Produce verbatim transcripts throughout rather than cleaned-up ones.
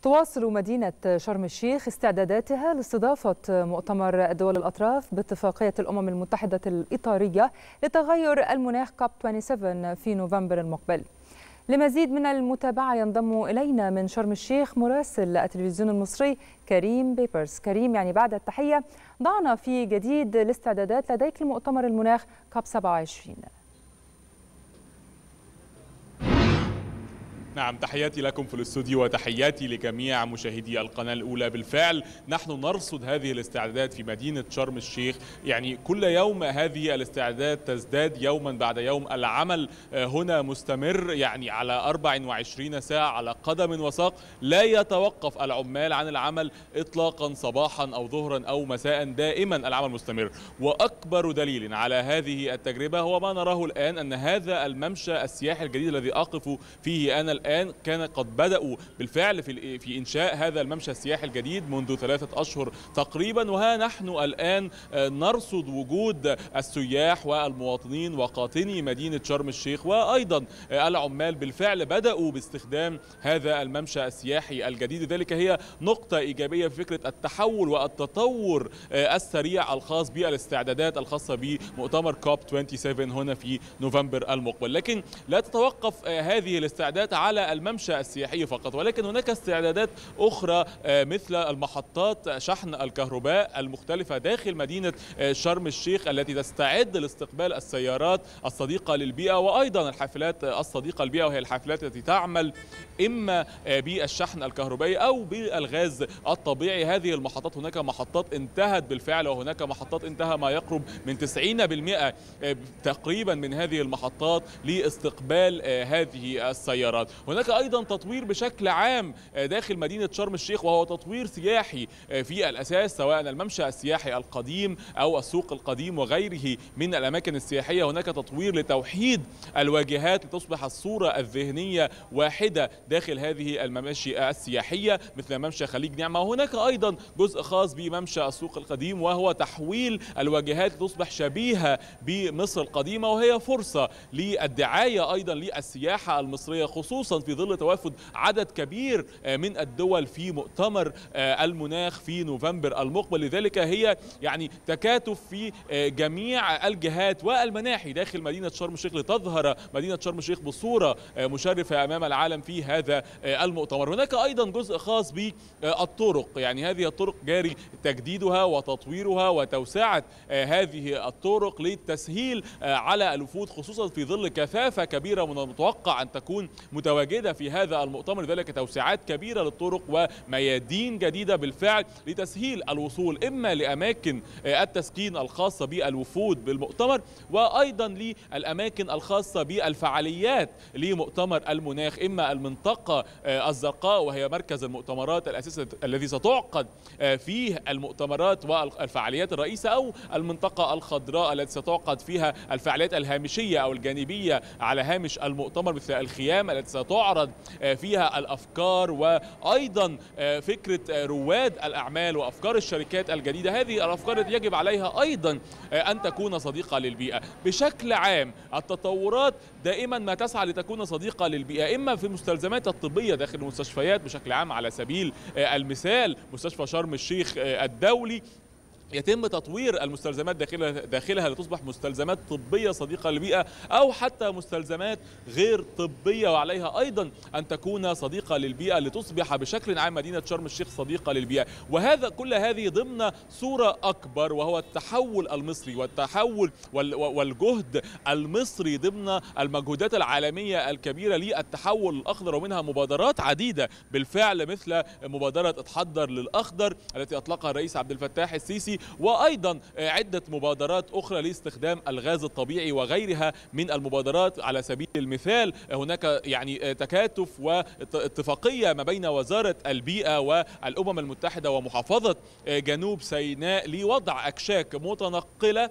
تواصل مدينة شرم الشيخ استعداداتها لاستضافة مؤتمر دول الأطراف باتفاقية الأمم المتحدة الإطارية لتغير المناخ كوب سبعة وعشرين في نوفمبر المقبل. لمزيد من المتابعة ينضم إلينا من شرم الشيخ مراسل التلفزيون المصري كريم بيبرس. كريم، يعني بعد التحية ضعنا في جديد الاستعدادات لديك لمؤتمر المناخ كوب سبعة وعشرين. نعم، تحياتي لكم في الاستوديو وتحياتي لجميع مشاهدي القناة الأولى. بالفعل نحن نرصد هذه الاستعدادات في مدينة شرم الشيخ، يعني كل يوم هذه الاستعدادات تزداد يوما بعد يوم. العمل هنا مستمر يعني على أربع وعشرين ساعة على قدم وساق، لا يتوقف العمال عن العمل إطلاقا صباحا أو ظهرا أو مساء، دائما العمل مستمر. وأكبر دليل على هذه التجربة هو ما نراه الآن، أن هذا الممشى السياحي الجديد الذي أقف فيه أنا الآن كان قد بدأوا بالفعل في في إنشاء هذا الممشى السياحي الجديد منذ ثلاثة أشهر تقريبا، وها نحن الآن نرصد وجود السياح والمواطنين وقاطني مدينة شرم الشيخ وأيضا العمال بالفعل بدأوا باستخدام هذا الممشى السياحي الجديد. لذلك هي نقطة إيجابية في فكرة التحول والتطور السريع الخاص بالاستعدادات الخاصة بمؤتمر كوب سبعة وعشرين هنا في نوفمبر المقبل. لكن لا تتوقف هذه الاستعدادات على الممشى السياحي فقط، ولكن هناك استعدادات أخرى مثل المحطات شحن الكهرباء المختلفة داخل مدينة شرم الشيخ التي تستعد لاستقبال السيارات الصديقة للبيئة وأيضا الحافلات الصديقة للبيئة، وهي الحافلات التي تعمل إما بالشحن الكهربائي أو بالغاز الطبيعي. هذه المحطات هناك محطات انتهت بالفعل، وهناك محطات انتهى ما يقرب من تسعين بالمئة تقريبا من هذه المحطات لاستقبال هذه السيارات. هناك أيضا تطوير بشكل عام داخل مدينة شرم الشيخ، وهو تطوير سياحي في الأساس، سواء الممشى السياحي القديم أو السوق القديم وغيره من الأماكن السياحية. هناك تطوير لتوحيد الواجهات لتصبح الصورة الذهنية واحدة داخل هذه المماشي السياحية مثل ممشى خليج نعمة. وهناك أيضا جزء خاص بممشى السوق القديم، وهو تحويل الواجهات لتصبح شبيهة بمصر القديمة، وهي فرصة للدعاية أيضا للسياحة المصرية، خصوصا في ظل توافد عدد كبير من الدول في مؤتمر المناخ في نوفمبر المقبل. لذلك هي يعني تكاتف في جميع الجهات والمناحي داخل مدينة شرم الشيخ لتظهر مدينة شرم الشيخ بصورة مشرفة أمام العالم في هذا المؤتمر. هناك أيضا جزء خاص بالطرق، يعني هذه الطرق جاري تجديدها وتطويرها وتوسعة هذه الطرق للتسهيل على الوفود، خصوصا في ظل كثافة كبيرة من المتوقع أن تكون متواجدة في هذا المؤتمر. لذلك توسعات كبيرة للطرق وميادين جديدة بالفعل لتسهيل الوصول إما لأماكن التسكين الخاصة بالوفود بالمؤتمر، وأيضا للأماكن الخاصة بالفعاليات لمؤتمر المناخ، إما المنطقة الزرقاء وهي مركز المؤتمرات الأساسي الذي ستعقد فيه المؤتمرات والفعاليات الرئيسة، أو المنطقة الخضراء التي ستعقد فيها الفعاليات الهامشية أو الجانبية على هامش المؤتمر مثل الخيام التي ستعرض فيها الأفكار وأيضا فكرة رواد الأعمال وأفكار الشركات الجديدة. هذه الأفكار التي يجب عليها أيضا أن تكون صديقة للبيئة. بشكل عام التطورات دائما ما تسعى لتكون صديقة للبيئة، إما في المستلزمات الطبية داخل المستشفيات بشكل عام، على سبيل المثال مستشفى شرم الشيخ الدولي يتم تطوير المستلزمات داخلها داخلها لتصبح مستلزمات طبية صديقة للبيئة، أو حتى مستلزمات غير طبية وعليها أيضا أن تكون صديقة للبيئة لتصبح بشكل عام مدينة شرم الشيخ صديقة للبيئة. وهذا كل هذه ضمن صورة أكبر، وهو التحول المصري والتحول والجهد المصري ضمن المجهودات العالمية الكبيرة للتحول الأخضر، ومنها مبادرات عديدة بالفعل مثل مبادرة اتحضر للأخضر التي أطلقها الرئيس عبد الفتاح السيسي، وأيضا عدة مبادرات أخرى لاستخدام الغاز الطبيعي وغيرها من المبادرات. على سبيل المثال هناك يعني تكاتف واتفاقية ما بين وزارة البيئة والأمم المتحدة ومحافظة جنوب سيناء لوضع أكشاك متنقلة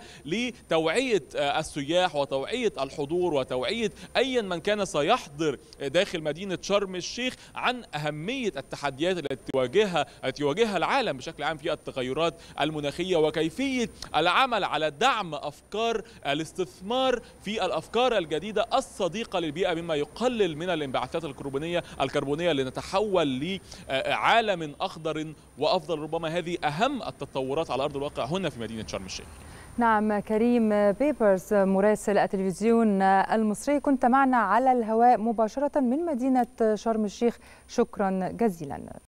لتوعية السياح وتوعية الحضور وتوعية أي من كان سيحضر داخل مدينة شرم الشيخ عن أهمية التحديات التي تواجهها التي يواجهها العالم بشكل عام في التغيرات المناخية المناخية وكيفية العمل على دعم أفكار الاستثمار في الأفكار الجديدة الصديقة للبيئة، مما يقلل من الانبعاثات الكربونية الكربونية لنتحول لعالم أخضر وأفضل. ربما هذه أهم التطورات على أرض الواقع هنا في مدينة شرم الشيخ. نعم، كريم بيبرز مراسل التلفزيون المصري، كنت معنا على الهواء مباشرة من مدينة شرم الشيخ، شكرا جزيلا.